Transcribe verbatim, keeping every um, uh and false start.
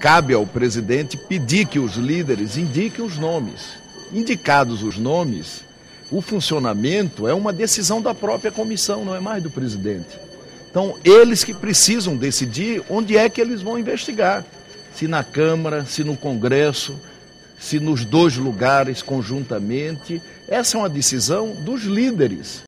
cabe ao presidente pedir que os líderes indiquem os nomes. Indicados os nomes, o funcionamento é uma decisão da própria comissão, não é mais do presidente. Então, eles que precisam decidir onde é que eles vão investigar. Se na Câmara, se no Congresso, se nos dois lugares conjuntamente. Essa é uma decisão dos líderes.